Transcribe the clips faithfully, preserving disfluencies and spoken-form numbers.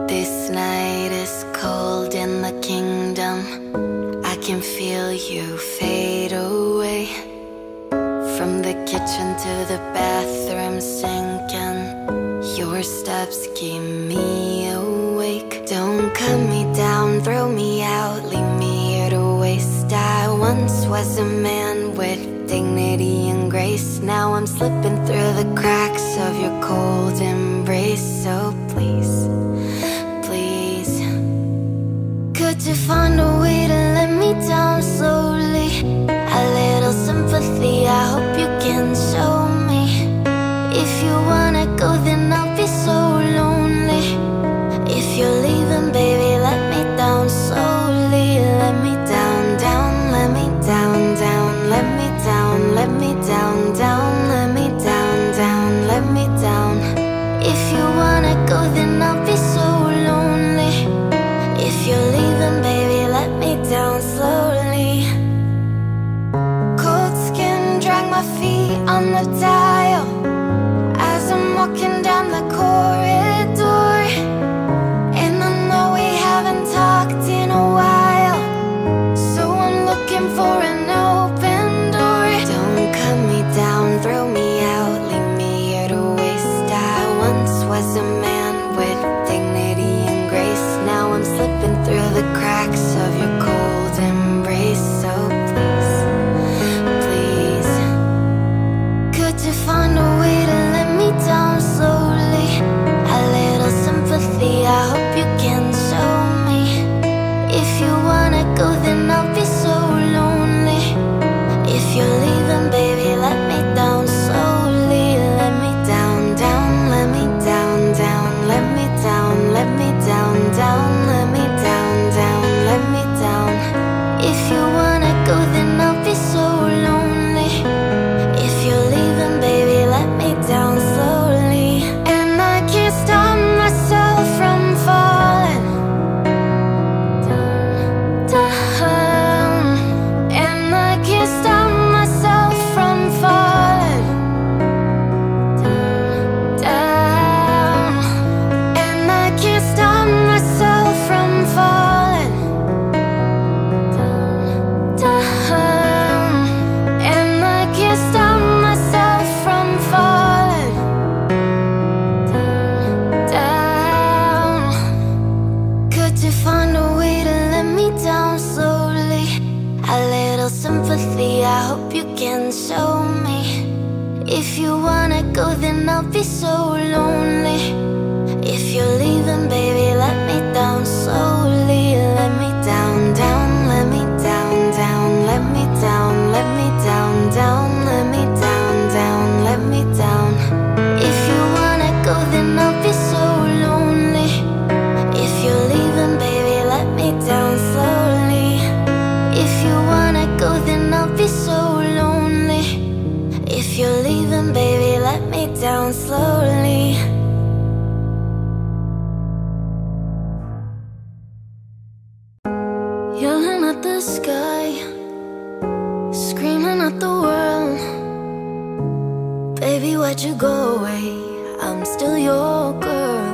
This night is cold in the kingdom. I can feel you fade away. From the kitchen to the bathroom sinking, your steps keep me awake. Don't cut me down, throw me out, leave me here to waste. I once was a man with dignity and grace. Now I'm slipping through the cracks of your cold embrace. So please, please, could you find a way to let me down slowly? A little sympathy, I hope you can show me. If you wanna go, then I'll be so lonely. If you're leaving, baby, let me down slowly. Let me down, down, let me down, down, let me down, let me down, down, let me down, down, let me down. If you wanna go, then I'll be so lonely. If you're leaving, baby, let me down slowly. Cold skin, drag my feet on the dial as I'm walking down the corridor. And I know we haven't talked in a while, so I'm looking for an open door. Don't cut me down, throw me out, leave me here to waste. I once was a man with dignity and grace. Now I'm slipping through the cracks of your cold embrace. So please, please, could you find a way to let me down slowly? A little sympathy, I hope you can show me. If you wanna go, then I'll be so lonely. If you're leaving, baby, let me down slowly. Let me down, down, let me down, down, let me down, let me down, down, let me down, down, let me down. If you wanna go, then I'll be so lonely. If you're leaving, baby, let me down slowly. And I can't stop myself from falling down, down. And I can't stop myself from falling down, down. And I can't stop myself from falling down, down. And I can't stop myself from falling down, down. Could you find a way to let me down slowly? A little sympathy, I hope you can show me. If you wanna go, then I'll be so lonely. If you're leaving, baby, let me down slowly. Let me down, down, let me down, down, let me down, let me down, down, let me down, down, let me down. If you wanna go, then I'll be so lonely. If you're leaving, baby, let me down slowly. If you wanna go, then I'll be so lonely. If you're leaving, baby, let me down slowly. Yelling at the sky, screaming at the world. Baby, why'd you go away? I'm still your girl.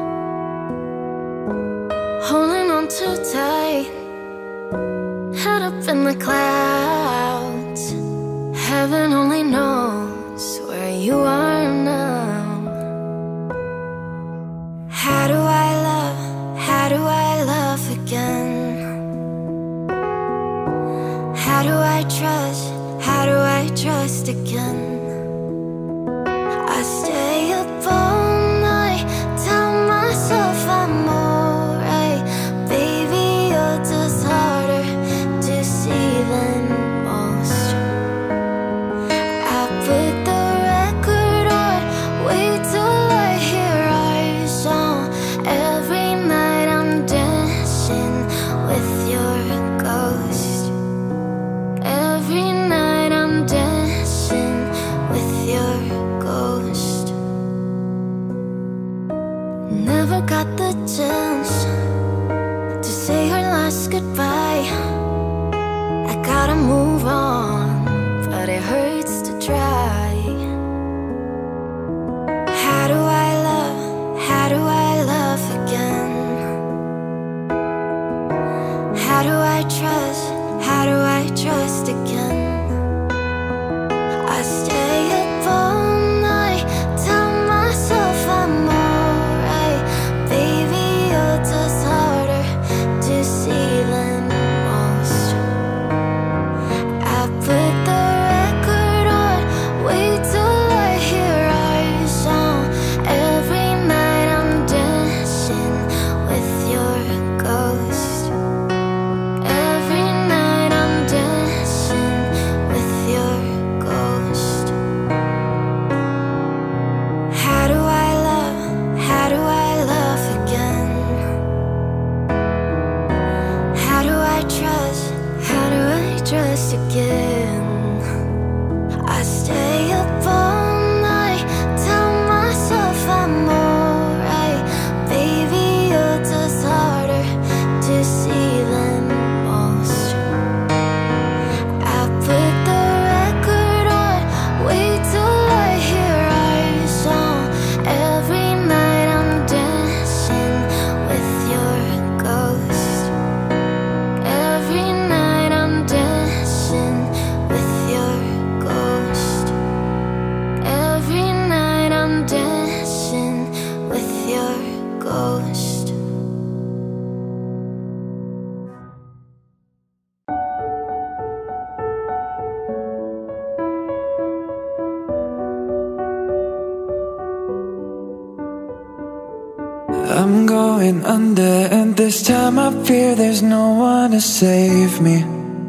Holding on too tight, head up in the clouds. Heaven only knows where you are now. How do I love, how do I love again? How do I trust, how do I trust again? I stay up all night, tell myself I'm alright. Baby, you're just harder to see than most. I put the record on, wait till I hear our song. Every night I'm dancing with your ghost. Every night I'm dancing with your ghost. Never got the chance to say her last goodbye. I gotta move on, but it hurts to try. How do I love, how do I love again? I trust? How do I trust again? I stay up all night, tell myself I'm alright. Baby, you're just harder to see than most. I put the record on, wait till I hear our song. Every night I'm dancing with your ghost. Every night I'm dancing with your ghost. How do I love? How do I love again? How do I trust? How do I trust again? I stay up all night, tell myself I'm alright. Baby, you're just harder to see than most. I put the record on, wait till I hear our song. Every night I'm dancing with your ghost. Every night I'm dancing with your ghost. Every night I'm dancing with your ghost. I'm going under, and this time I fear there's no one to save me.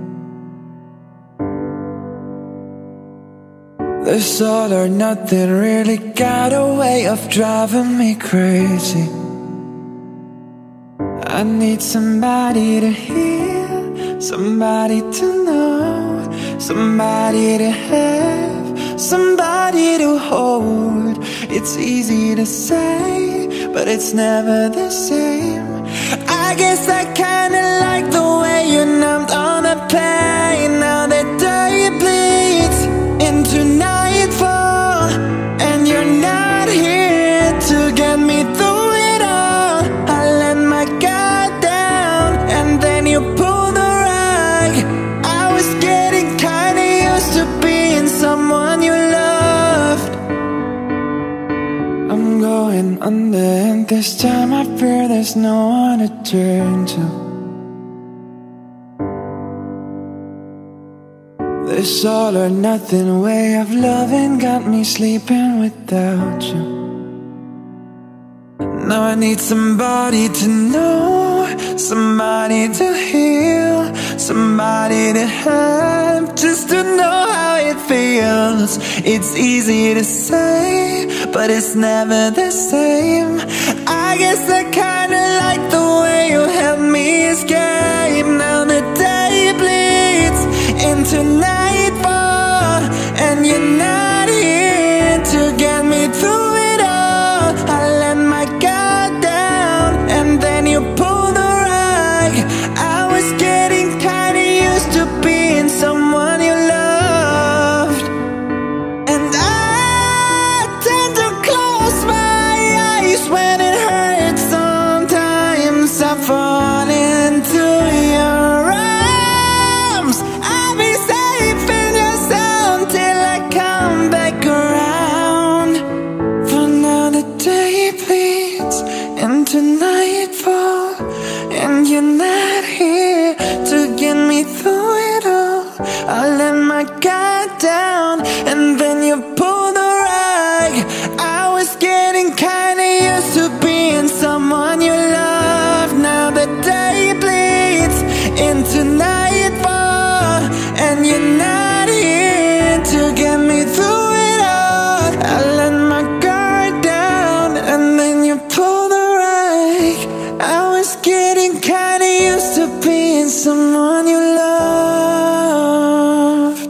This all or nothing really got a way of driving me crazy. I need somebody to hear, somebody to know, somebody to have, somebody to hold. It's easy to say, but it's never the same. I guess I kinda like the way you numbed all the pain. Now the day bleeds into nightfall, and you're not here to get me through it all. I let my guard down, and then you pulled the rug. I was getting kinda used to being someone you loved. I'm going under, and this time I fear there's no one to turn to. This all or nothing way of loving got me sleeping without you. Now I need somebody to know, somebody to heal, somebody to have, just to know how it feels. It's easy to say, but it's never the same. I guess I kinda like the way you help me escape. Now the day bleeds into nightfall, and you're not here to get me through it all. I let my guard down, and then you pulled the rug. I was getting kinda used to being someone you loved, and I tend to close my eyes when it hurts. Sometimes I fall into your arms. I'll be safe in your sound till I come back around. For now the day bleeds into nightfall, and you're not here to get me through it all. I let my guard down, and then you pulled the rug. I was getting kinda used to being someone you love. Now the day bleeds into nightfall, and you're not here to get me through it all. I let my guard down, and then you pulled the rug. I was getting kinda used to being someone you loved.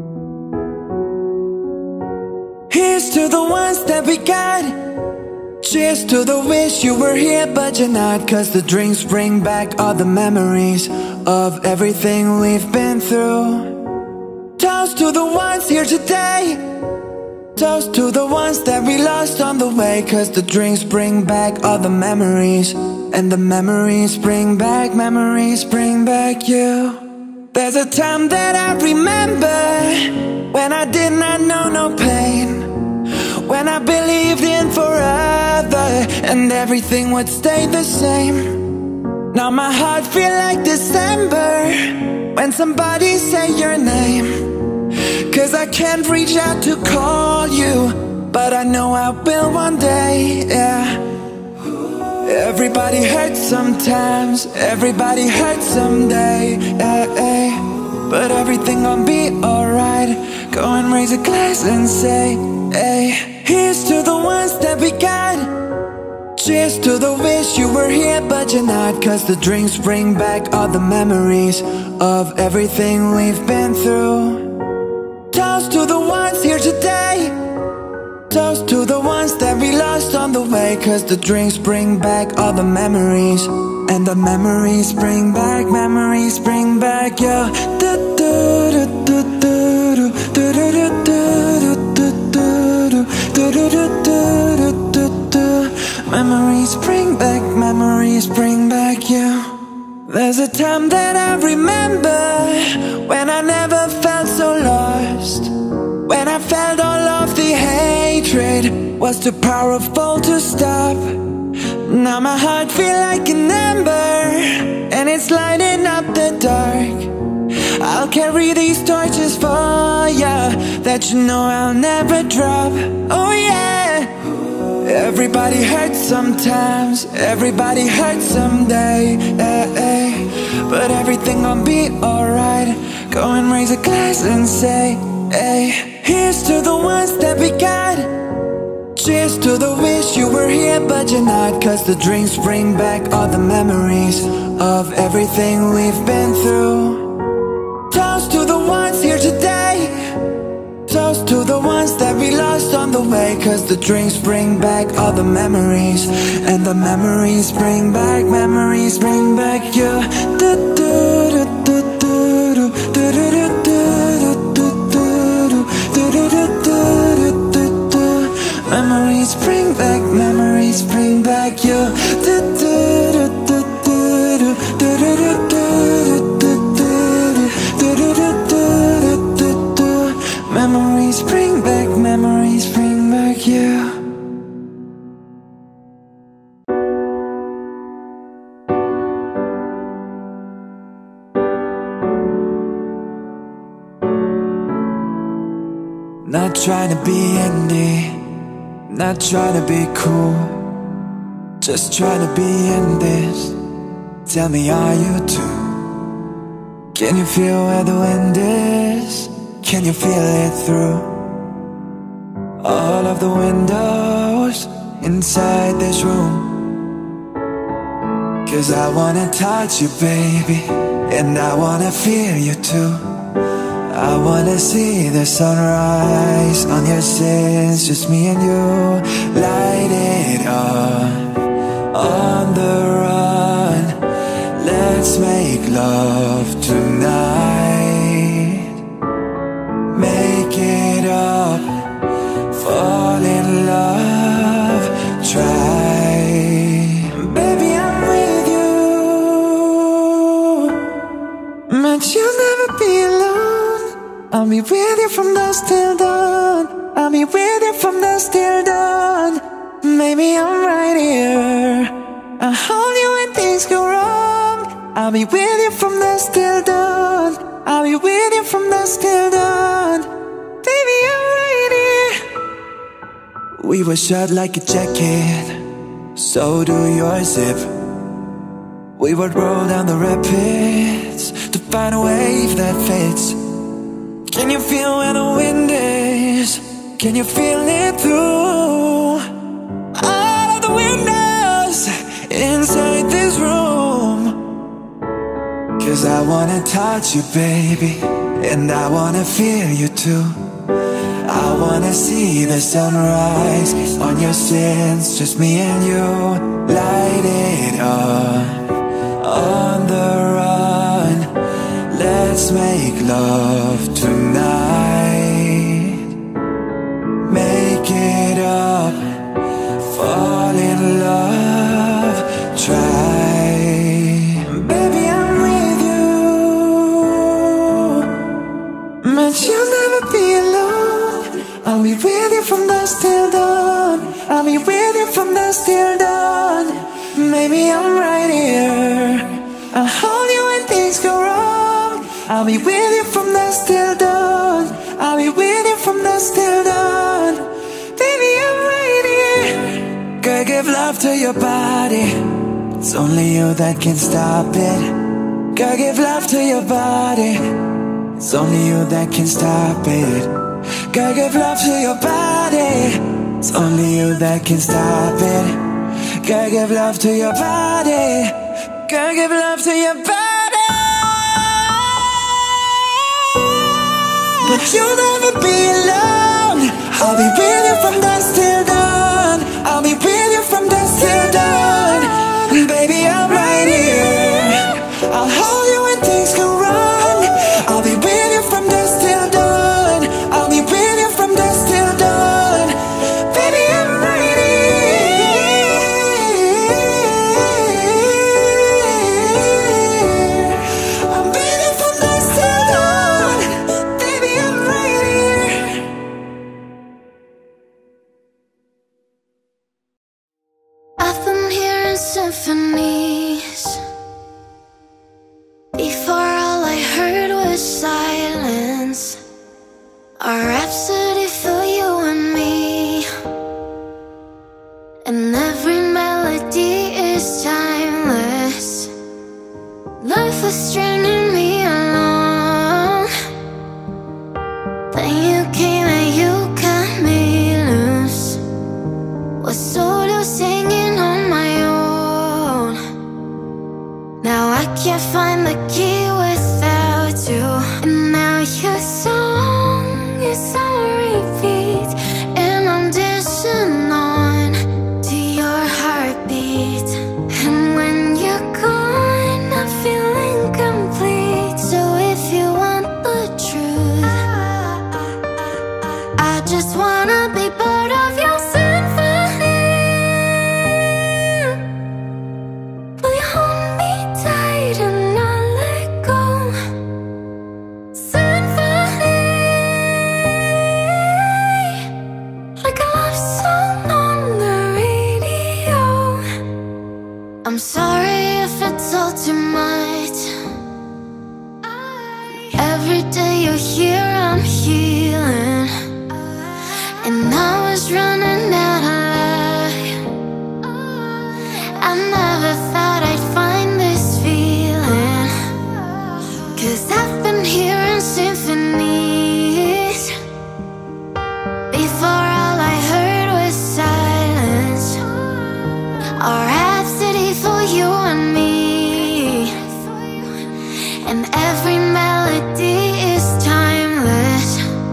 Here's to the ones that we got. Cheers to the wish you were here but you're not, 'cause the drinks bring back all the memories of everything we've been through. Toast to the ones here today. Toast to the ones that we lost on the way, 'cause the drinks bring back all the memories, and the memories bring back, memories bring back you. There's a time that I remember when I did not know no pain, when I believed in forever and everything would stay the same. Now my heart feel like December when somebody say your name, 'cause I can't reach out to call you, but I know I will one day, yeah. Everybody hurts sometimes, everybody hurts someday, yeah, yeah. But everything gon' be alright. Go and raise a glass and say, hey, here's to the ones that we got. Cheers to the wish you were here but you're not, 'cause the drinks bring back all the memories of everything we've been through. Toast to the ones here today. Toast to the ones that we lost on the way, 'cause the drinks bring back all the memories, and the memories bring back, memories bring back your memories bring back, memories bring back you. There's a time that I remember when I never felt so lost, when I felt all of the hatred was too powerful to stop. Now my heart feel like an ember and it's lighting up the dark. I'll carry these torches for ya that you know I'll never drop. Oh yeah. Everybody hurts sometimes, everybody hurts someday, eh, eh. But everything gon' be alright. Go and raise a glass and say, hey, here's to the ones that we got. Cheers to the wish you were here but you're not, 'cause the drinks bring back all the memories of everything we've been through. Toast to the ones here today. Toast to the ones that we lost on the way, 'cause the drinks bring back all the memories, and the memories bring back, memories bring back you. Memories bring back, memories bring back you. Memories bring back, memories bring back you. Not trying to be indie, not trying to be cool, just trying to be in this. Tell me, are you too? Can you feel where the wind is? Can you feel it through all of the windows inside this room? 'Cause I wanna touch you, baby, and I wanna feel you too. I wanna see the sunrise on your sins, just me and you. Light it up, on the run. Let's make love tonight. Make it up, fall in love, try. Baby, I'm with you, but you'll never be alone. I'll be with you from dusk till dawn. I'll be with you from dusk till dawn. Maybe I'm right here, I'll hold you when things go wrong. I'll be with you from dusk till dawn. I'll be with you from dusk till dawn. Baby, I'm right here. We were shut like a jacket, so do your zip. We would roll down the rapids to find a wave that fits. Can you feel where the wind is? Can you feel it through all of the windows inside this room? 'Cause I wanna touch you, baby, and I wanna feel you too. I wanna see the sunrise on your sins, just me and you. Light it up, on the run. Let's make love tonight. Make it up, fall in love, try. Baby, I'm with you, but you'll never be alone. I'll be with you from dusk till dawn. I'll be with you from dusk till dawn. Maybe I'm right here, I'll hold you when things go wrong. I'll be with you from dusk till dawn. I'll be with you from dusk till dawn. Baby, I'm right here. Gotta give love to your body, it's only you that can stop it. Gotta give love to your body, it's only you that can stop it. Gotta give love to your body, it's only you that can stop it. Gotta give love to your body, gotta give love to your body. But you'll never be alone. I'll be with you from dusk till dawn. I'll be with you from dusk till dawn. Baby, I'm right here, I'll hold you when things go wrong. I'll be with you from dusk till dawn. I'll be with you from dusk till dawn. Baby, I'm right here, I'm with you from dusk till dawn. Baby, I'm right here. I've been hearing symphonies. Before all I heard was silence, a rhapsody for you and me. And every melody is timeless. Life was stringing me along. Then you came and you cut me loose. Was solo singing on my own. Now I can't find the key without you. And now your song is on repeat, and I'm dancing on to your heartbeat. And when you're gone, I feel incomplete. So if you want the truth, I just wanna be part of your symphony. Will you hold me tight and not let go? Symphony, like a love song on the radio. I'm sorry if it's all too much. Every day you're here, I'm healing. And I was running out of light. I never thought I'd find this feeling, 'cause I've been hearing symphonies. Before all I heard was silence, a rhapsody for you and me. And every melody is timeless.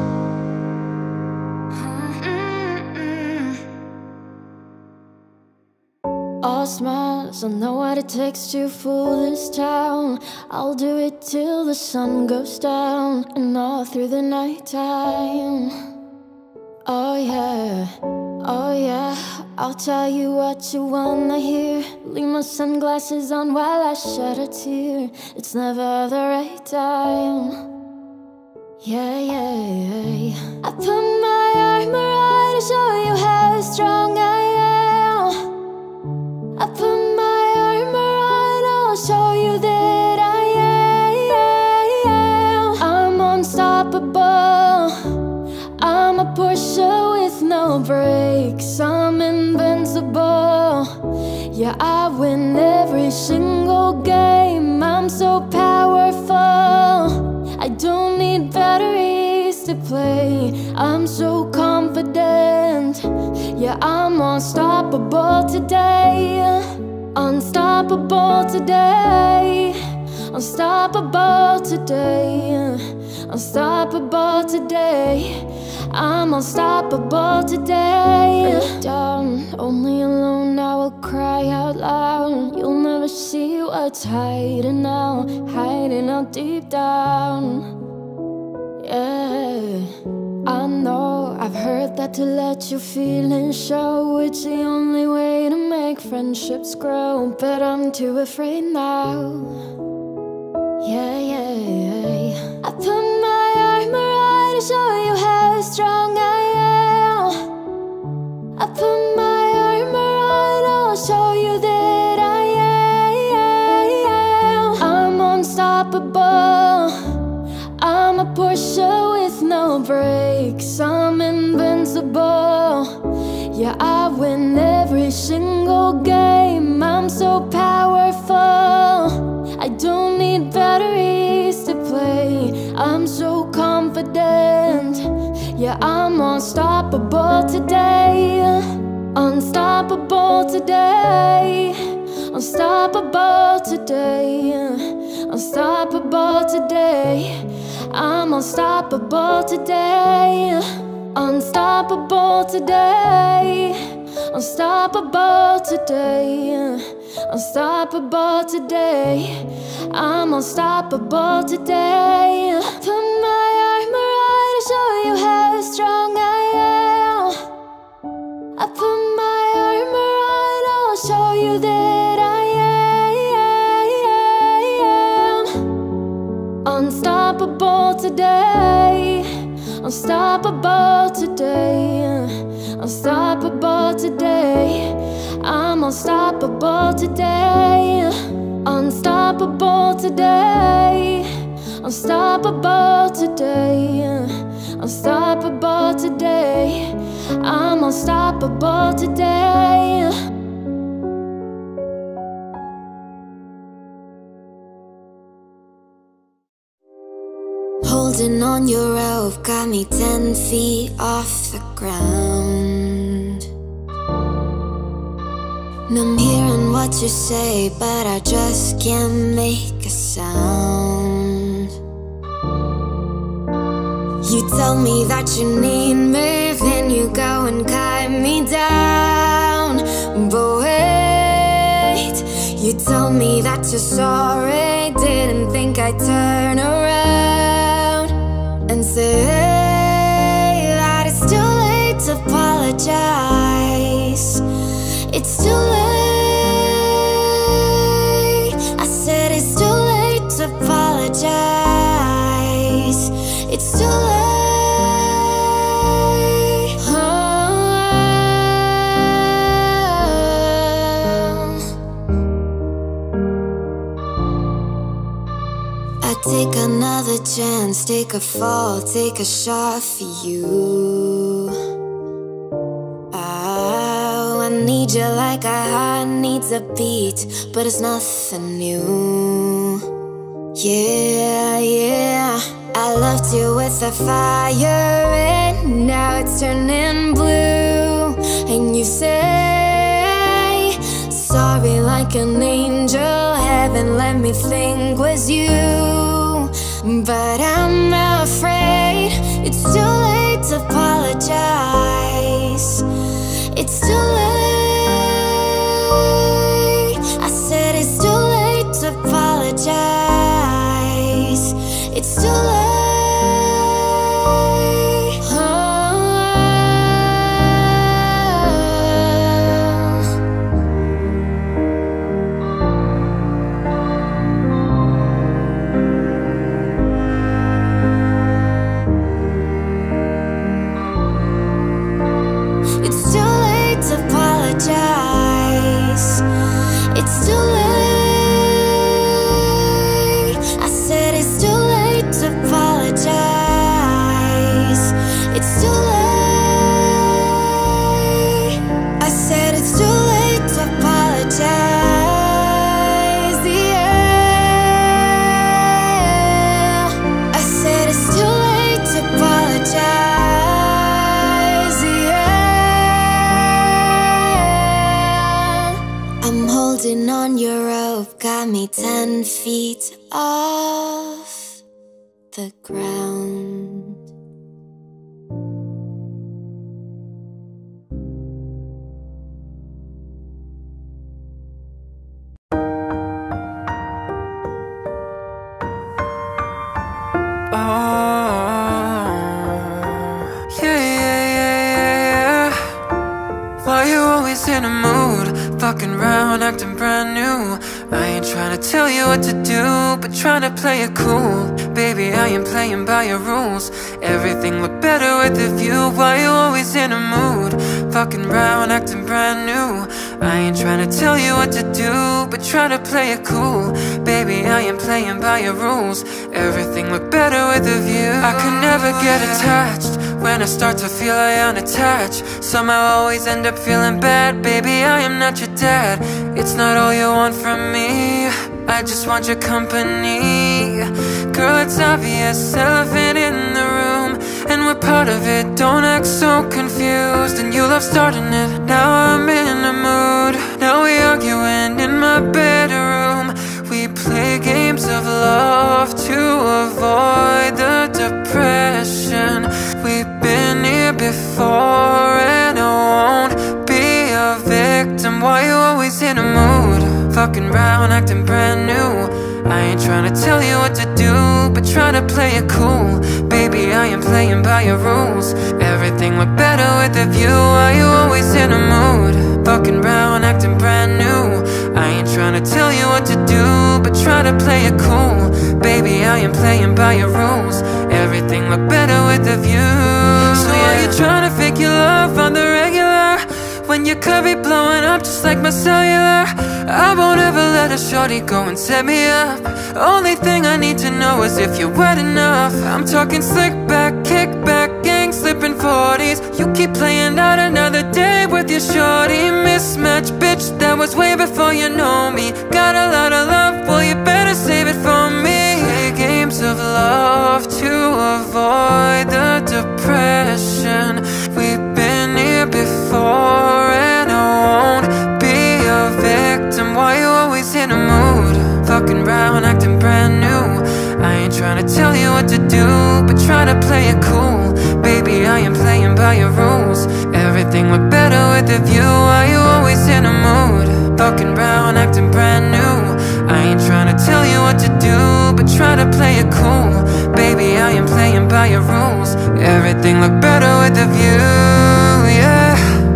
All smiles, I know what it takes to fool this town. I'll do it till the sun goes down, and all through the night time. Oh yeah, oh yeah, I'll tell you what you wanna hear. Leave my sunglasses on while I shed a tear. It's never the right time. Yeah, yeah, yeah. I put my armor on to show you how strong I am. I put my armor on, I'll show you that I am. I'm unstoppable, I'm a Porsche with no brakes. I'm invincible, yeah, I win every single game. I'm so powerful, I don't need batteries to play. I'm so confident, yeah, I'm unstoppable today. Unstoppable today. Unstoppable today. Unstoppable today. I'm unstoppable today. Down, only alone, I will cry out loud. You'll never see what's hiding out, hiding out deep down. Yeah, I know, I've heard that to let your feelings show, it's the only way to make friendships grow. But I'm too afraid now. Yeah, yeah, yeah. I put my armor on to show you how strong I am. I put my armor on, I'll show you that I am. I'm unstoppable. I'm a Porsche with no brakes. I'm invincible. Yeah, I win every single game. I'm so powerful. I don't need batteries to play. I'm so confident. Yeah, I'm unstoppable today. Unstoppable today. Unstoppable today. Unstoppable today. I'm unstoppable today. Unstoppable today. Unstoppable today. Unstoppable today. I'm unstoppable today. Put my armor on to show you how strong I am. I put my armor on, I'll show you that I am. Unstoppable today. Unstoppable today. Unstoppable today. I'm unstoppable today. Unstoppable today. Unstoppable today. Unstoppable today. I'm unstoppable today. Holding on your rope got me ten feet off the ground. And I'm hearing what you say, but I just can't make a sound. You tell me that you need me, then you go and cut me down. But wait, you tell me that you're sorry, didn't think I'd turn around and say that it's too late to apologize. It's too late. I said it's too late to apologize. It's too late. Oh. I take another chance, take a fall, take a shot for you. Oh, I need you like a heart needs a beat, but it's nothing new. Yeah, yeah. I loved you with a fire, and now it's turning blue. And you say sorry like an angel, heaven let me think was you. But I'm afraid it's too late to apologize. It's too late. I said it's too late to apologize. It's too late. It's too late to apologize. It's too late. I said it's too late to apologize. It's too late. I said it's too late to apologize. Yeah. I said it's too late to apologize. Yeah. I'm holding on your rope, got me ten feet off the ground. acting brand new. I ain't trying to tell you what to do, but trying to play it cool. Baby, I ain't playing by your rules. Everything look better with a view. Why you always in a mood? Fucking around, acting brand new. I ain't trying to tell you what to do, but trying to play it cool. Baby, I ain't playing by your rules. Everything look better with a view. I can never get attached. When I start to feel I unattached, somehow I always end up feeling bad. Baby, I am not your dad. It's not all you want from me. I just want your company. Girl, it's obvious, elephant in the room, and we're part of it. Don't act so confused, and you love starting it. Now I'm in the mood. Now we arguing in my bedroom. We play games of love to avoid the depression. We've been here before, and I won't be a victim. Why you always in a mood? Fucking round, acting brand new. I ain't trying to tell you what to do, but trying to play it cool. Baby, I am playing by your rules. Everything look better with a view. Why you always in a mood? Fucking round, acting brand new. I ain't trying to tell you what to do, but try to play it cool. Baby, I am playing by your rules. Everything look better with a view. So yeah, you trying to fake your love on the regular, when you could be blowing up just like my cellular. I won't ever let a shorty go and set me up. Only thing I need to know is if you're wet enough. I'm talking slick back, kick back, gang slipping forties. You keep playing out another day with your shorty. Mismatch, bitch, that was way before you know me. Got a lot of love, well you better save it for me. Play games of love to avoid the depression. We've been here before, and I won't be a victim. Why you always in a mood? Fucking round, acting brand new. I ain't trying to tell you what to do, but try to play it cool. Baby, I am playing by your rules. Everything look better with a view. Why you always in a mood? Fucking round, acting brand new. I ain't trying to tell you what to do, but try to play it cool. Baby, I am playing by your rules. Everything look better with a view, yeah.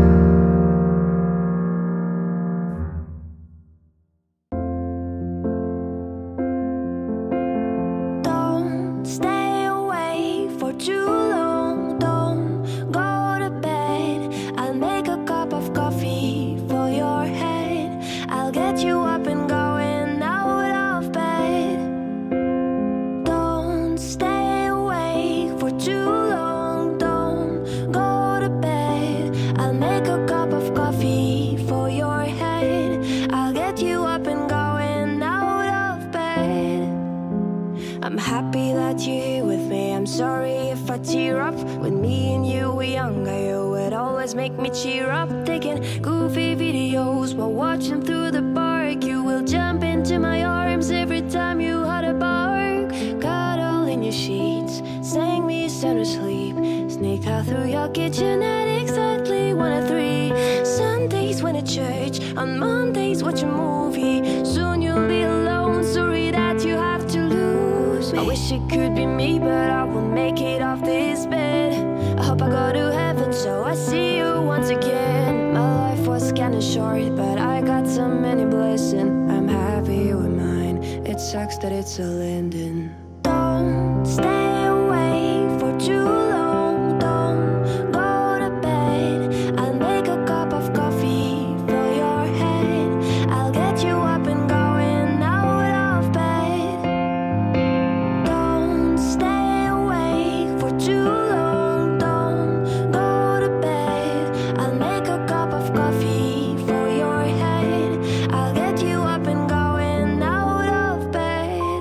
I'm happy that you're here with me. I'm sorry if I tear up. When me and you were younger, you would always make me cheer up. Taking goofy videos while watching through the park. You will jump into my arms every time you had a bark. Cuddle in your sheets, sang me sound asleep. Sneak out through your kitchen at exactly one or three. Sundays went to church, on Mondays watch a movie. Soon you'll be alone, sorry that you have to lose me. I wish it could be me, but I won't make it off this bed. I hope I go to heaven so I see you once again. My life was kinda short, but I got so many blessings. I'm happy with mine, it sucks that it's all ending. Don't stay away for too long, don't go to bed. I'll make a cup of coffee for your head. I'll get you up and going out of bed. Don't stay away for too long, don't go to bed. I'll make a cup of coffee for your head. I'll get you up and going out of bed.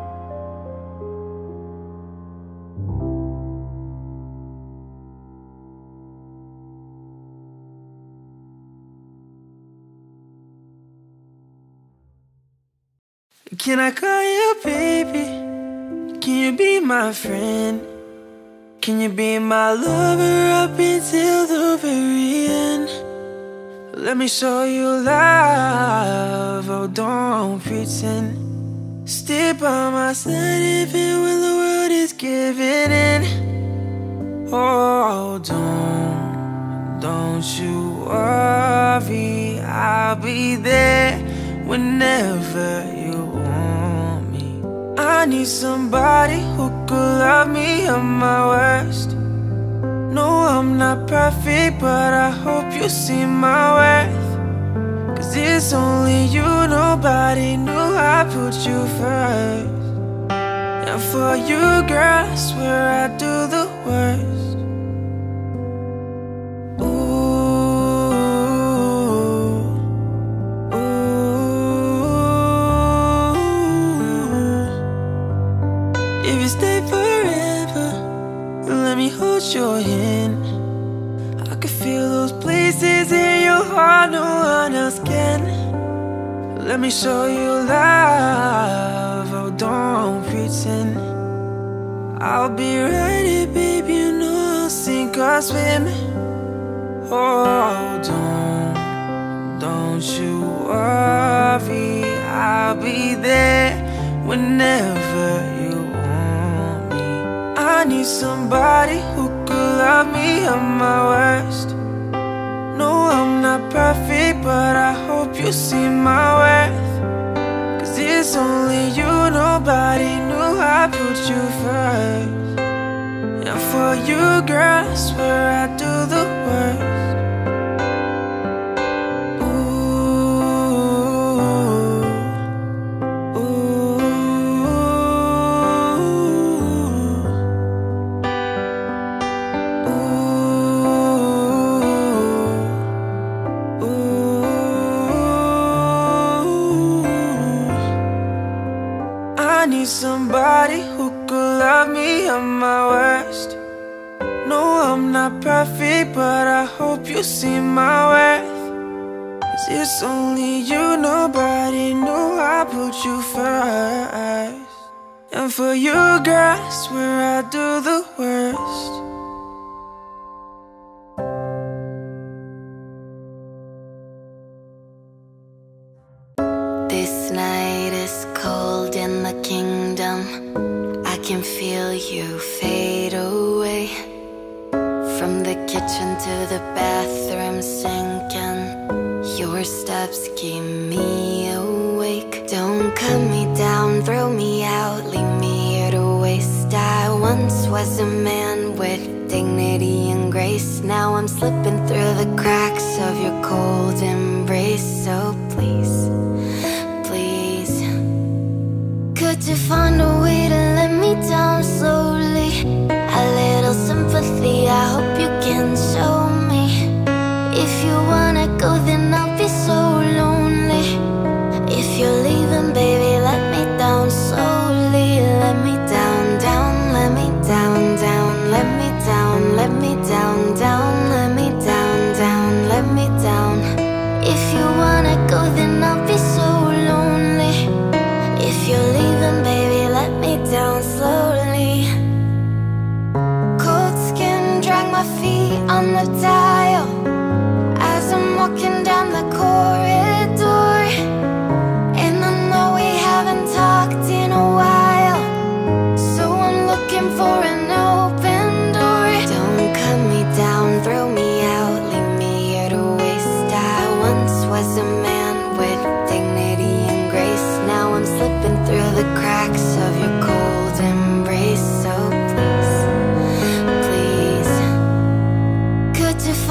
Can I call you baby? Can you be my friend? Can you be my lover up until the very end? Let me show you love, oh don't pretend. Stay by my side even when the world is giving in. Oh don't, don't you worry, I'll be there whenever you want me. I need somebody who could love me at my worst. No, I'm not perfect, but I hope you see my worth. Cause it's only you, nobody knew I put you first. And for you, girl, I swear I do the worst. Ooh, ooh. If you stay forever, let me hold your hand. I can feel those places in your heart no one else can. Let me show you love, oh don't pretend. I'll be right here, baby, you know I'll sink or swim. Oh, don't, don't you worry, I'll be there whenever you want me. I need somebody who could love me at my worst. No, I'm not perfect, but I hope you see my worth. Cause it's only you, nobody knew I put you first. And for you, girl, I swear I do the worst. I need somebody who could love me at my worst. No, I'm not perfect, but I hope you see my worth. Cause it's only you, nobody knew I put you first. And for you, girl, I swear I do the worst. This night is cold in the kingdom. I can feel you fade away. From the kitchen to the bathroom sinking, your steps keep me awake. Don't cut me down, throw me out, leave me here to waste. I once was a man with dignity and grace. Now I'm slipping through the cracks of your cold embrace. So please, could you find a way to let me down slowly? A little sympathy, I hope you can show me. If you wanna go, then I'll be so lonely. If you're leaving, baby, let me down slowly. Let me down, down, let me down, down. Let me down, let me down, down. Let me down, down, let me down. If you wanna go, then I'll be so lonely. If you're leaving, baby, let me down slowly. Cold skin, drag my feet on the dial as I'm walking down the corridor. And I know we haven't talked in a while, so I'm looking for an open door. Don't cut me down, throw me out, leave me here to waste. I once was a man with dignity and grace. Now I'm slipping through the cracks of your cold embrace. So please, please, could you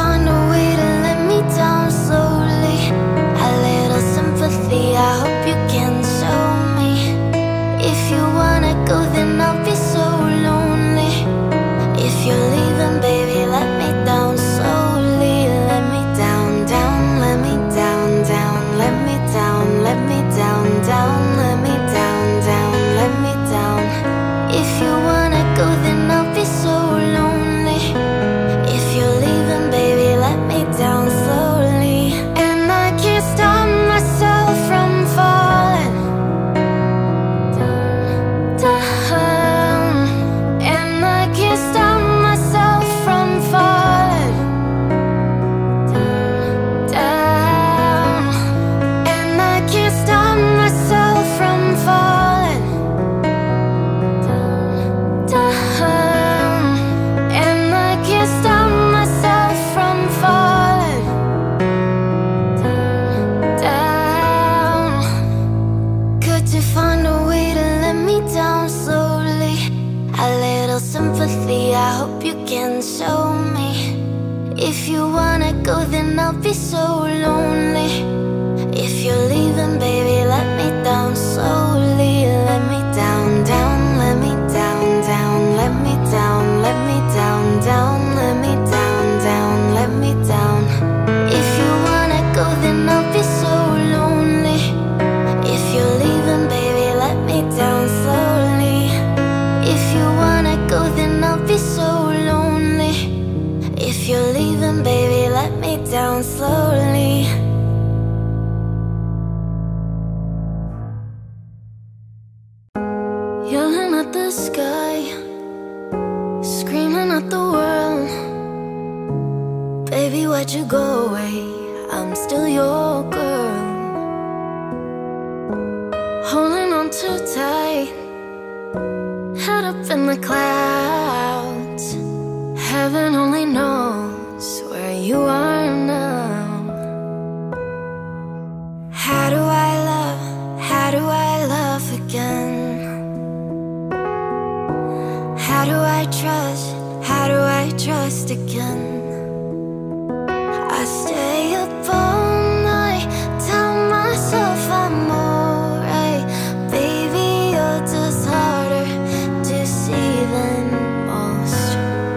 find a way to let me down slowly. A little sympathy, I hope you can show me. If you wanna go, then I'll be so lonely. If you're leaving, baby, let me down slowly. Let me down, down, let me down, down, let me down, let me down, down, let me down, down, let me down. If you wanna go, then I'll be so lonely. If you're leaving, baby, let me down slowly. If you wanna go, then I'll be so lonely. If you're leaving, baby, let me down slowly. Yelling at the sky, screaming at the world. Baby, why'd you go away? I'm still your girl. Holding on too tight, head up in the clouds. Heaven only knows where you are now. How do I love, how do I love again? How do I trust, how do I trust again? I stay up all night, tell myself I'm alright. Baby, you're just harder to see than most.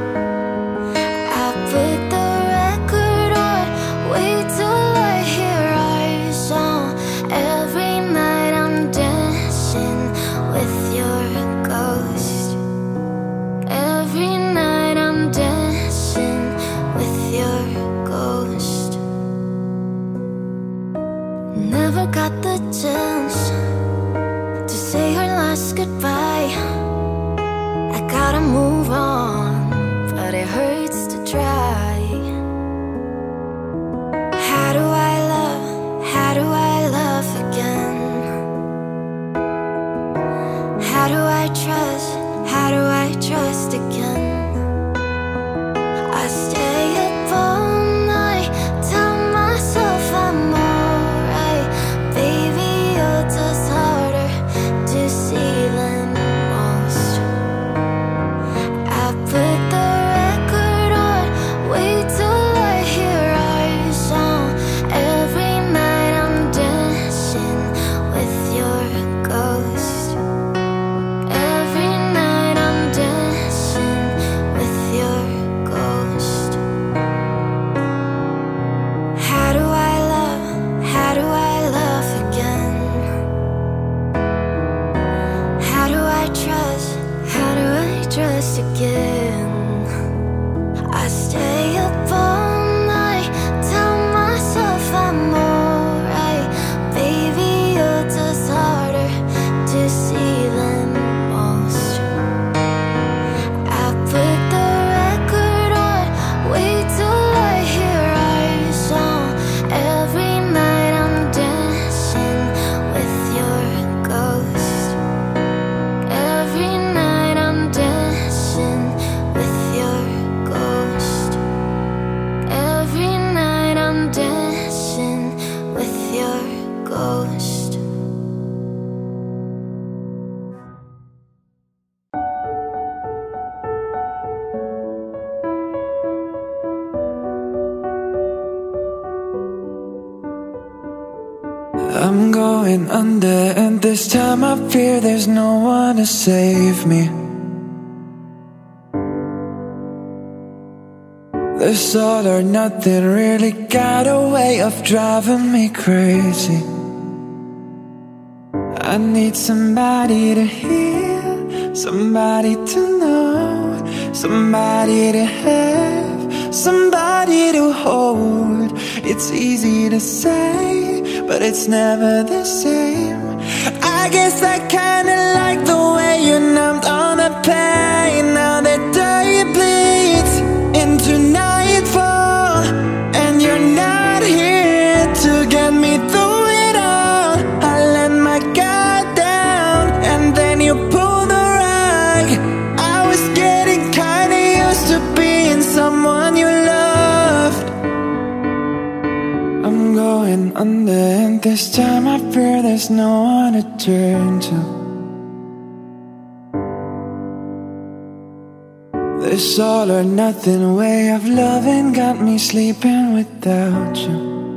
I put the record on, wait till I hear our song. Every night I'm dancing with your ghost. Every night I'm dancing with your ghost. Never got the chance to say her last goodbye. I gotta move on, but it hurts to try. How do I love, how do I love again? How do I trust, how do I trust again? I stay up all night, tell myself I'm alright. Baby, you're just harder to see than most. I put the record on, wait till I hear our song. Every night I'm dancing with your ghost. Every night I'm dancing with your ghost. How do I love, how do I love again? How do I trust, how do I trust again? I stay up all night, tell myself I'm alright. Baby, you're just harder to see than most. I put the record on, wait till I hear our song. Every night I'm dancing with your ghost. Every night I'm dancing with your ghost. Every night I'm dancing with your ghost. I'm going under, and this time I fear there's no one to save me. This all or nothing really got a way of driving me crazy. I need somebody to hear, somebody to know, somebody to have, somebody to hold. It's easy to say, but it's never the same. I guess I kinda like the way you numbed all the pain. Now the day bleeds into nightfall, and you're not here to get me through it all. I let my guard down, and then you pulled the rug. I was getting kinda used to being someone you loved. I'm going under, and think this time I fear there's no one to turn to. This all or nothing way of loving got me sleeping without you.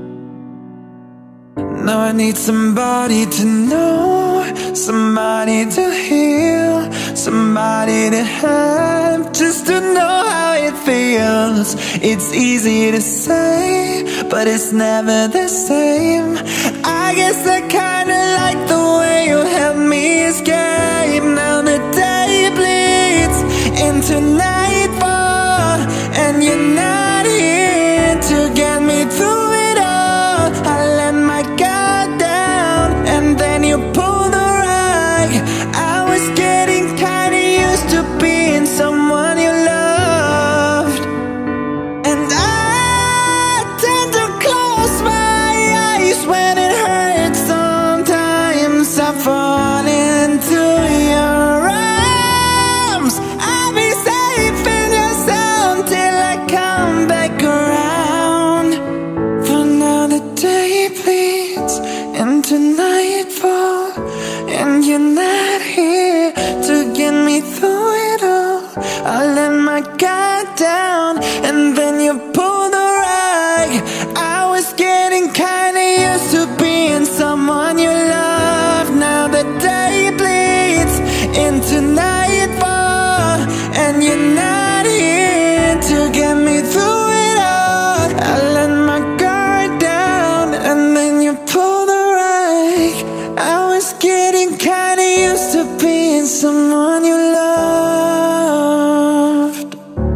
Now I need somebody to know, somebody to heal, somebody to have, just to know how it feels. It's easy to say, but it's never the same. I guess I kinda like the way you help me escape. Now the day bleeds into nightfall, and you're not here to get me through it all. I let my guard down, and then you pull the rug. I was getting kinda used to being someone you loved, and I tend to close my eyes when it hurts. Sometimes I fall into your arms. I'll be safe in your sound till I come back around. For now the day bleeds into nightfall, and you're not here to get me through it all. I let my guard down, and then you pull the rug. I was getting kinda used to being someone you love. Now the day bleeds into nightfall, and you're not here to get me through it all. I let my guard down, and then you pull the rug. I was getting kinda used to being someone you loved.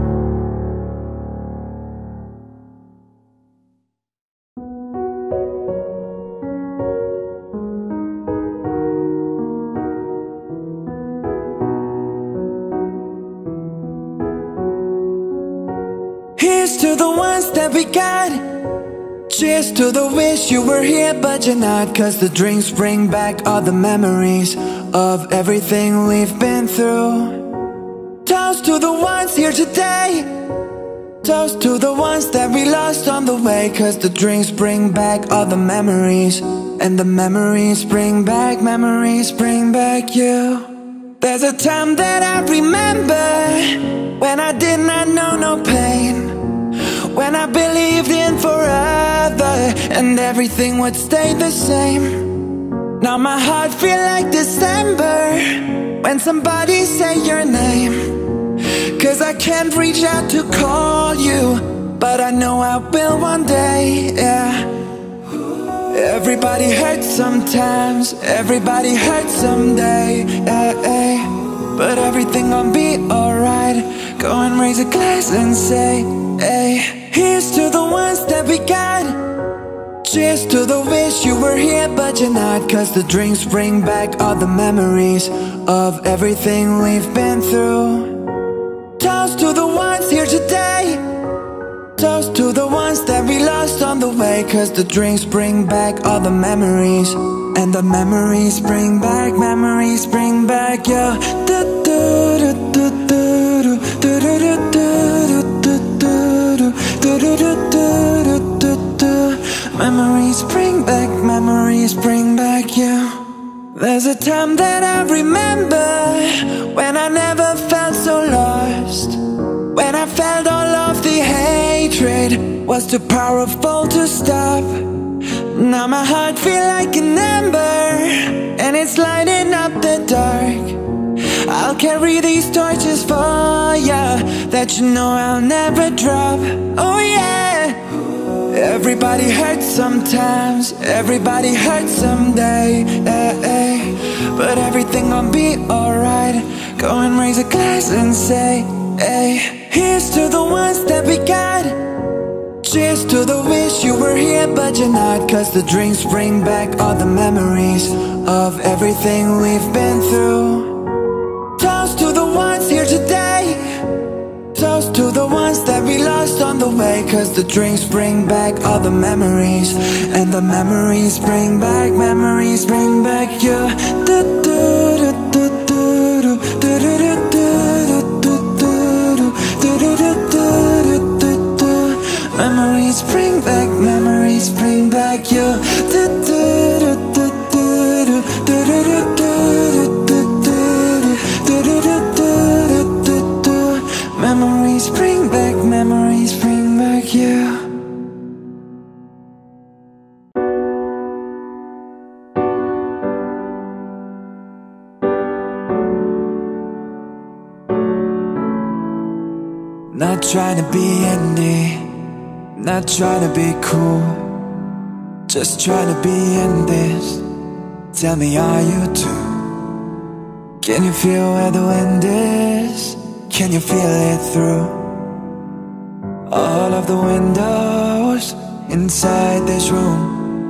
Here's to the ones that we got. Cheers to the wish you were here but you're not, 'cause the drinks bring back all the memories of everything we've been through. Toast to the ones here today. Toast to the ones that we lost on the way, 'cause the drinks bring back all the memories, and the memories bring back, memories bring back you. There's a time that I remember when I did not know no pain, when I believed in forever and everything would stay the same. Now my heart feel like December when somebody say your name, 'cause I can't reach out to call you, but I know I will one day, yeah. Everybody hurts sometimes, everybody hurts someday, yeah, yeah. But everything gon' be alright. Go and raise a glass and say, hey. Here's to the ones that we got. Cheers to the wish you were here but you're not, 'cause the drinks bring back all the memories of everything we've been through. Toast to the ones here today. Toast to the ones that we lost on the way, 'cause the drinks bring back all the memories, and the memories bring back, memories bring back your do do do do do do do do do do do do do. Memories bring back, memories bring back you. There's a time that I remember when I never felt so lost, when I felt all of the hatred was too powerful to stop. Now my heart feel like an ember, and it's lighting up the dark. I'll carry these torches for ya, that you know I'll never drop. Oh yeah. Everybody hurts sometimes, everybody hurts someday, eh, eh. But everything gon' be alright. Go and raise a glass and say, hey. Here's to the ones that we got. Cheers to the wish you were here but you're not, 'cause the drinks bring back all the memories of everything we've been through. Toast to the ones here today. Toast to the ones that we lost on the way, 'cause the drinks bring back all the memories, and the memories bring back, memories bring back you. Do do do do do do do do do do do do do do. Memories bring back, memories bring back you. Do do. Not trying to be indie, not trying to be cool, just trying to be in this. Tell me, are you too? Can you feel where the wind is? Can you feel it through all of the windows inside this room?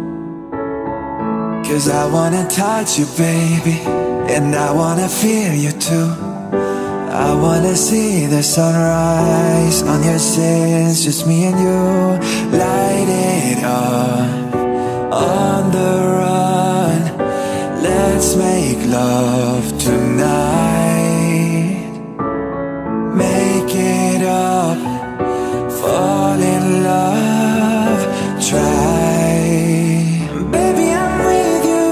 'Cause I wanna touch you, baby, and I wanna feel you too. I wanna see the sunrise on your sins, just me and you. Light it up, on the run. Let's make love tonight. Make it up, fall in love, try. Baby, I'm with you,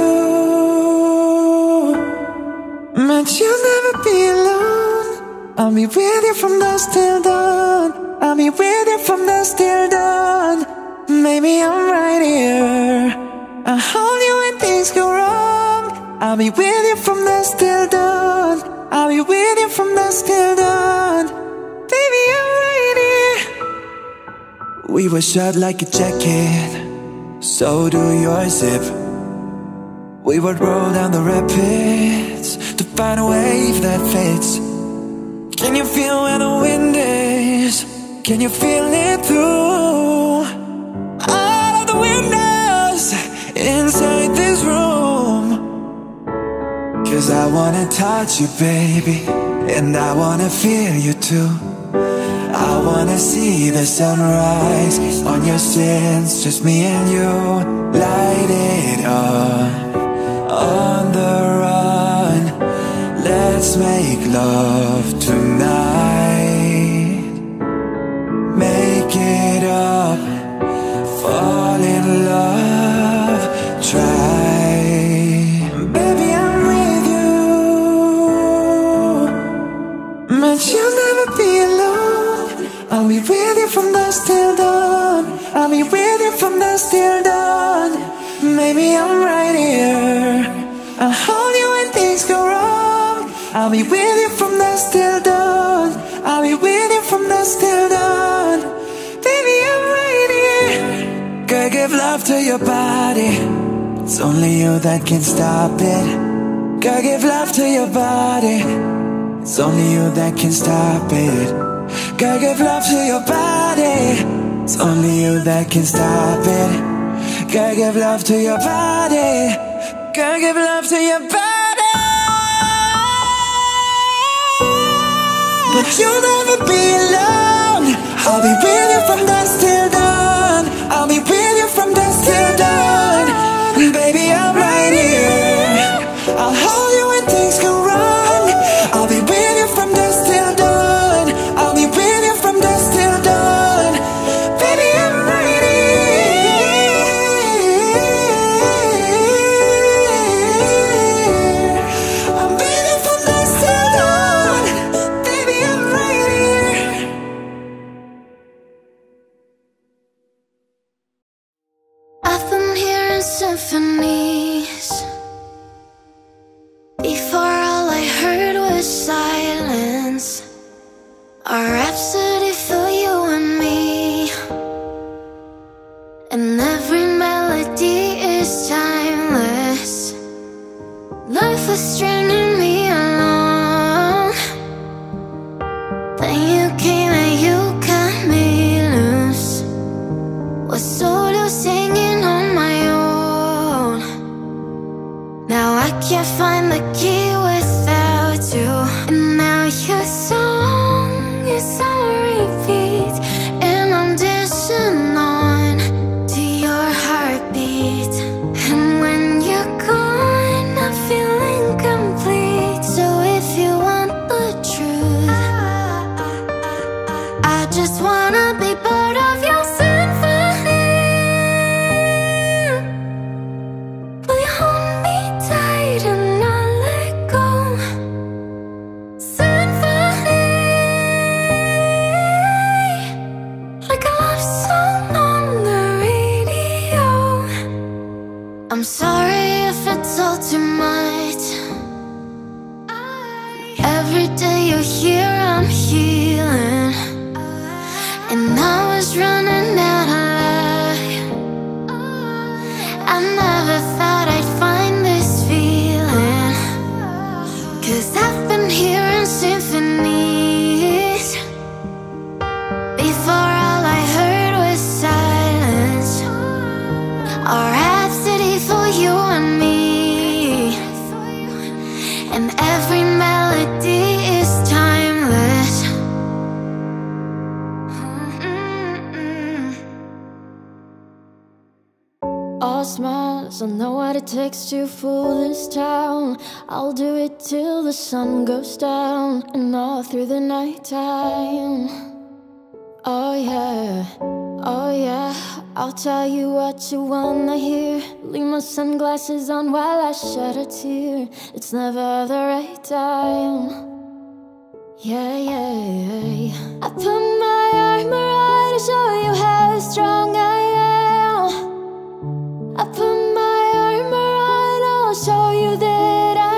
but you'll never be alone. I'll be with you from dusk till dawn. I'll be with you from dusk till dawn. Maybe I'm right here, I'll hold you when things go wrong. I'll be with you from dusk till dawn. I'll be with you from dusk till dawn. Baby, I'm right here. We were shut like a jacket, so do your zip. We would roll down the rapids to find a wave that fits. Can you feel where the wind is? Can you feel it through all of the windows inside this room? 'Cause I wanna touch you, baby, and I wanna feel you too. I wanna see the sunrise on your sins, just me and you. Light it up, on the run. Let's make love tonight. Make it up, fall in love, try. Baby, I'm with you, but you'll never be alone. I'll be with you from dusk till dawn. I'll be with you from dusk till dawn. Maybe I'm right here, I'll hold you when things go wrong. I'll be with you from dusk till dawn. I'll be with you from dusk till dawn. Baby, I'm right here. Gotta give love to your body, it's only you that can stop it. Gotta give love to your body, it's only you that can stop it. Gotta give love to your body, it's only you that can stop it. Gotta give love to your body, gotta give love to your body. But you'll never be alone. I'll be with you from dusk till dawn. I'll be with you from dusk till dawn. Baby, I'm right here, I'll hold you when things go wrong. I'll be with you from dusk till dawn. I'll be with you from dusk till dawn. Baby, I'm right here, I'll be with you from dusk till dawn. Baby, I'm right here. I've been hearing symphonies. Before all I heard was silence, a rhapsody for you and me. And every melody is timeless. Life was stringing me along. Then you came and you cut me loose. Was solo singing on my own. Now I can't find the key without you. And now your song is on repeat, and I'm dancing on to your heartbeat. And when you're gone, I feel incomplete. So if you want the truth, I just wanna be part of your symphony. Will you hold me tight and not let go? Symphony, like a love song on the radio. I'm sorry if it's all too much. Every day you're here, I'm healing. 'cause I know what it takes to fool this town. I'll do it till the sun goes down and all through the night time. Oh yeah, oh yeah, I'll tell you what you wanna hear. Leave my sunglasses on while I shed a tear. It's never the right time. Yeah, yeah, yeah. I put my armor on to show you how strong I am. I put my armor on, I'll show you that I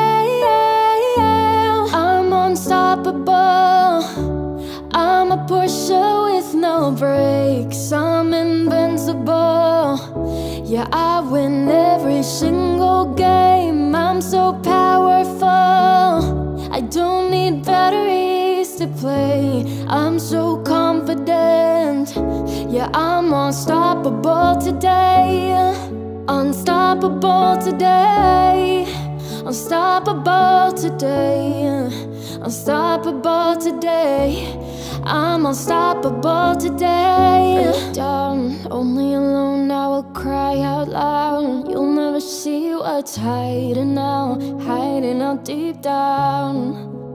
am. I'm unstoppable. I'm a Porsche with no brakes. I'm invincible. Yeah, I win every single game. I'm so powerful. I don't need batteries to play. I'm so confident. Yeah, I'm unstoppable today. Unstoppable today. Unstoppable today. Unstoppable today. I'm unstoppable today. Down, only alone I will cry out loud. You'll never see what's hiding out, hiding out deep down.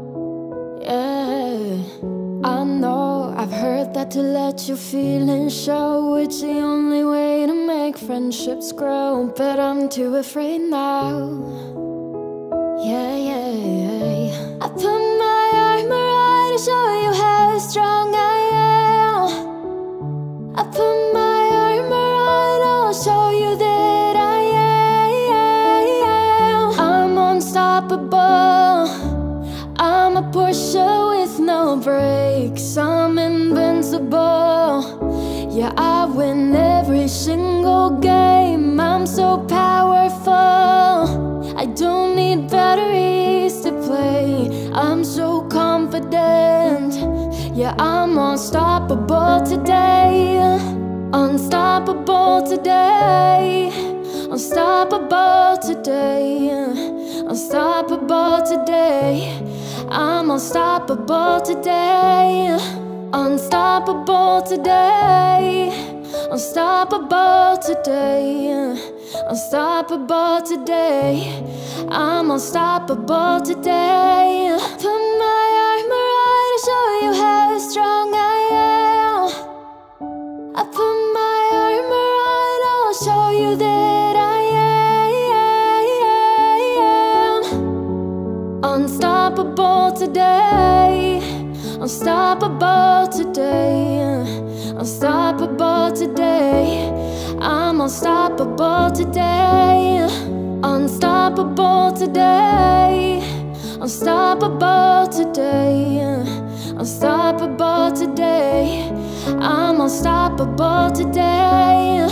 Yeah, I know, I've heard that to let your feelings show, it's the only way to make friendships grow. But I'm too afraid now. Yeah, yeah, yeah. I put my armor on to show you how strong I am. I put my armor on, I'll show you that I am. I'm unstoppable. I'm a Porsche with no brakes. I'm invincible. Yeah, I win every single game. I'm so powerful. I don't need batteries to play. I'm so confident. Yeah, I'm unstoppable today. Unstoppable today. Unstoppable today. Unstoppable today. I'm unstoppable today. Unstoppable today. Unstoppable today. Unstoppable today. I'm unstoppable today. Put my armor on to show you how strong I am. I put my armor on, I'll show you that I am. Unstoppable today. Unstoppable today. Unstoppable today. I'm unstoppable today. Unstoppable today. Unstoppable today. Unstoppable today. I'm unstoppable today.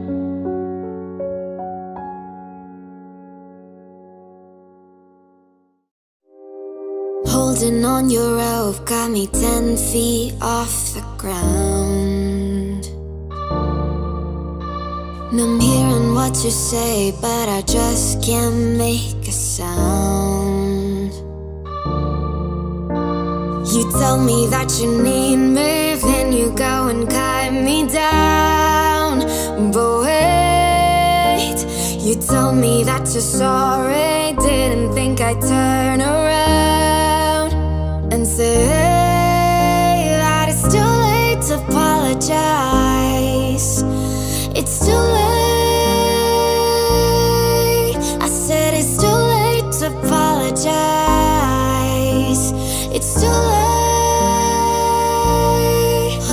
Holding on your rope got me ten feet off the ground. And I'm hearing what you say, but I just can't make a sound. You tell me that you need me, then you go and cut me down. But wait, you tell me that you're sorry, didn't think I'd turn around and say that it's too late to apologize. It's too late. I said it's too late to apologize. It's too late. Oh.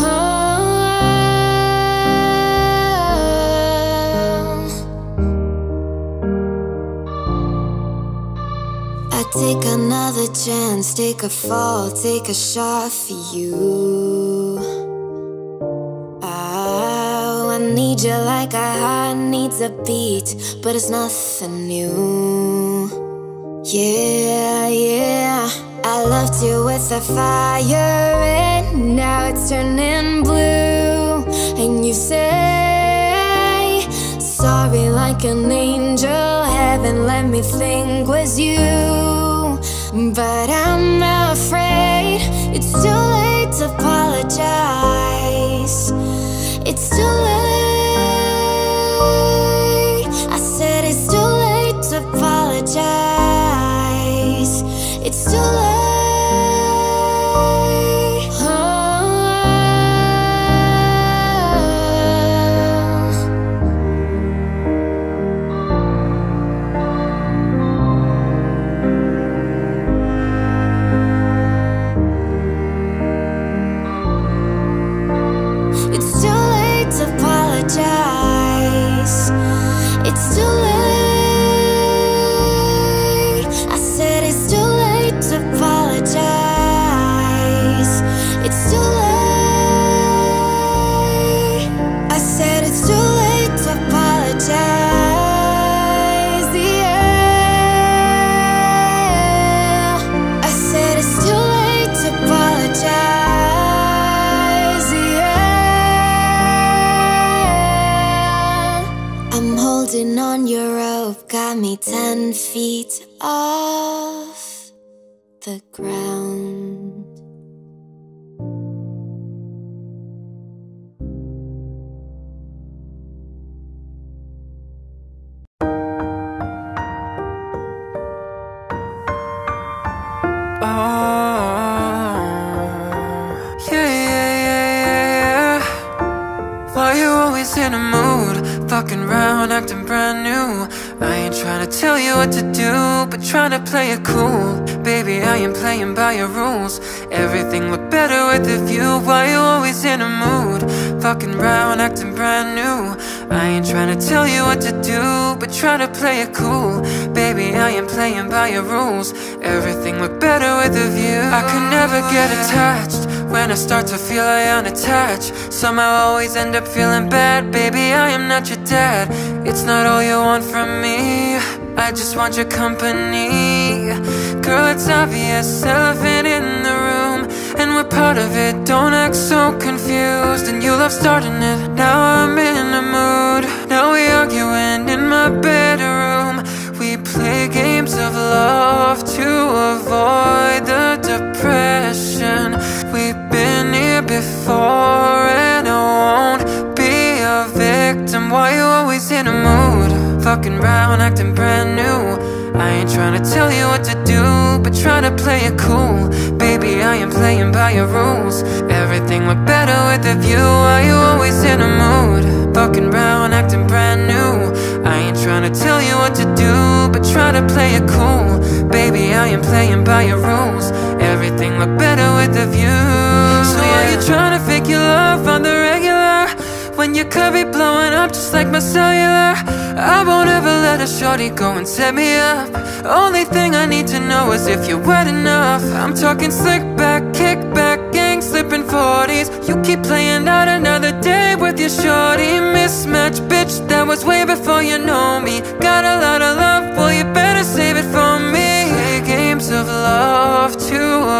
I take another chance, take a fall, take a shot for you. Oh, I need you like a heart needs a beat, but it's nothing new. Yeah, yeah, I loved you with a fire and now it's turning blue. And you say sorry like an angel, heaven let me think was you. But I'm afraid it's too late to apologize. It's too late. I ten feet off the ground. In a mood, fucking around, acting brand new. I ain't trying to tell you what to do, but trying to play it cool. Baby, I ain't playing by your rules. Everything look better with a view. Why you always in a mood? Fucking around, acting brand new. I ain't trying to tell you what to do, but try to play it cool. Baby, I ain't playing by your rules. Everything look better with a view. I can never get attached. When I start to feel I unattached, somehow I always end up feeling bad. Baby, I am not your dad. It's not all you want from me. I just want your company. Girl, it's obvious, elephant in the room, and we're part of it. Don't act so confused, and you love starting it. Now I'm in a mood. Now we arguing in my bedroom. We play games of love to avoid the depression. We've been here before, and I won't be a victim. Why you always in a mood? Fucking round, acting brand new. I ain't trying to tell you what to do, but try to play it cool. Baby, I am playing by your rules. Everything look better with a view. Why you always in a mood? Fucking round, acting brand new. I ain't trying to tell you what to do, but try to play it cool. Baby, I am playing by your rules. Everything look better with a view. So yeah. Are you trying to fake your love on the regular, when you could be blowing up just like my cellular? I won't ever let a shorty go and set me up. Only thing I need to know is if you're wet enough. I'm talking slick back, kick back, gang slipping forties. You keep playing out another day with your shorty. Mismatch, bitch, that was way before you know me. Got a lot of love, well you better save it for me. Play games of love to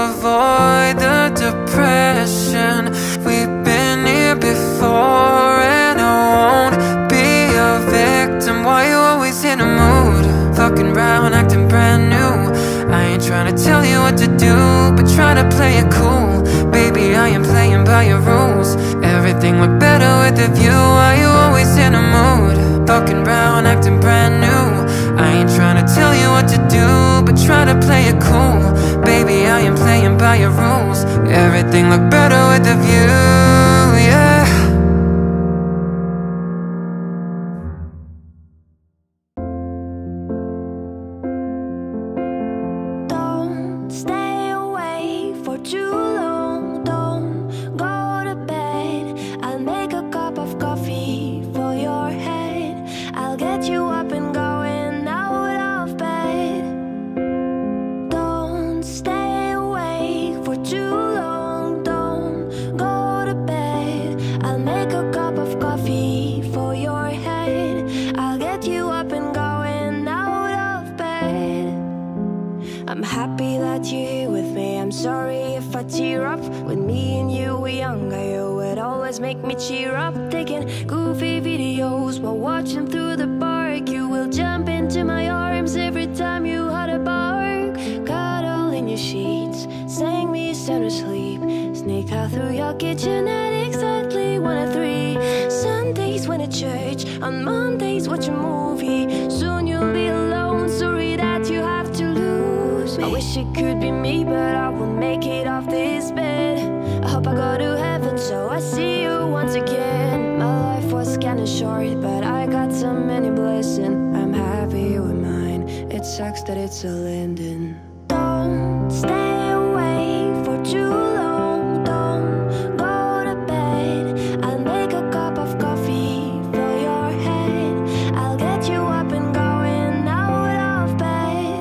avoid the depression. We've been here before, and I won't be a victim. Why you always in a mood? Fucking round, acting brand new. I ain't trying to tell you what to do, but try to play it cool. Baby, I am playing by your rules. Everything look better with a view. Why you always in a mood? Fucking round, acting brand new. I ain't trying to tell you what to do, but try to play it cool. Baby, I am playing by your rules. Everything look better with a view, yeah. I'm happy that you're here with me. I'm sorry if I tear up. When me and you were younger, you would always make me cheer up. Taking goofy videos while watching through the park. You will jump into my arms every time you had a bark. Cuddle in your sheets, sang me sound asleep. Sneak out through your kitchen at exactly one or three. Sundays went to church, on Mondays watch a movie. Soon you'll be alone, sorry that you have to lose me. I wish it could be me, but I won't make it off this bed. I hope I go to heaven so I see you once again. My life was kinda short, but I got so many blessings. I'm happy with mine, it sucks that it's all ending. Don't stay away for too long, don't go to bed. I'll make a cup of coffee for your head. I'll get you up and going out of bed.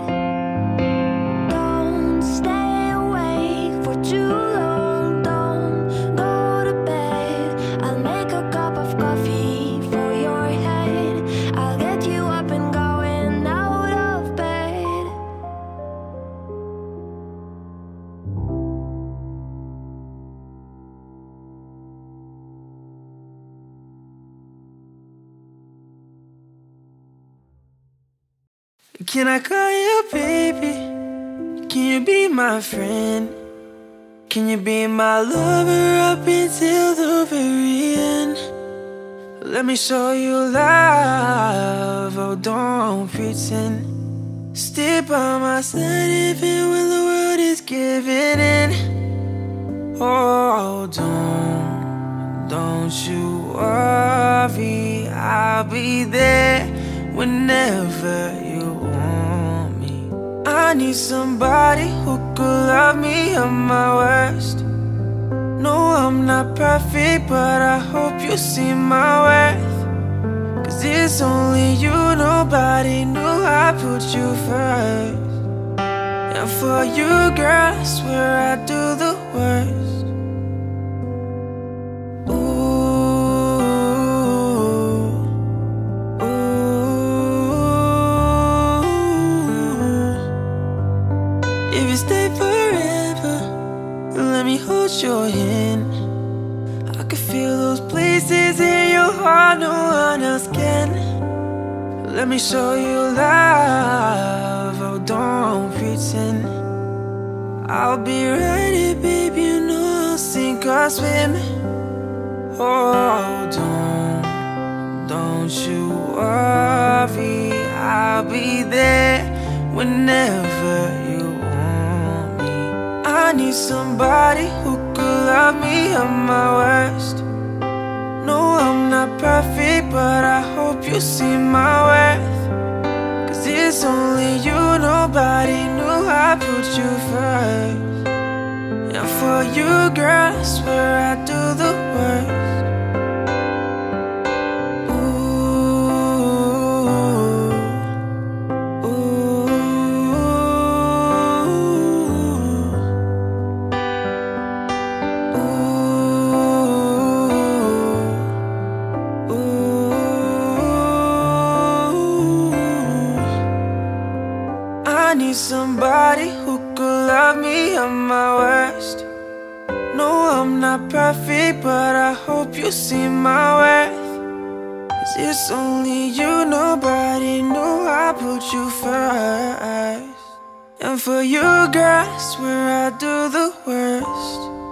Don't stay away for too long, don't go to bed. I'll make a cup of coffee for your head. I'll get you up and going out of bed. Can I call you baby? Can you be my friend? Can you be my lover up until the very end? Let me show you love, oh don't pretend. Stay by my side even when the world is giving in. Oh don't, don't you worry, I'll be there whenever you want me. I need somebody who could love me at my worst. No, I'm not perfect, but I hope you see my worth. Cause it's only you, nobody knew I put you first. And for you, girl, I swear I do the worst. Ooh, ooh. If you stay forever, let me hold your hand. I can feel those places in your heart no one else can. Let me show you love, oh don't pretend. I'll be right here, baby, you know I'll sink or swim. Oh don't, don't you worry, I'll be there whenever you want me. I need somebody who could love me at my worst. No, I'm not perfect, but I hope you see my worth. Cause it's only you, nobody knew I put you first. And for you, girl, I swear I do the worst. I need somebody who could love me at my worst. No, I'm not perfect, but I hope you see my worth. Cause it's only you, nobody knew I put you first. And for you, girl, I swear I do the worst.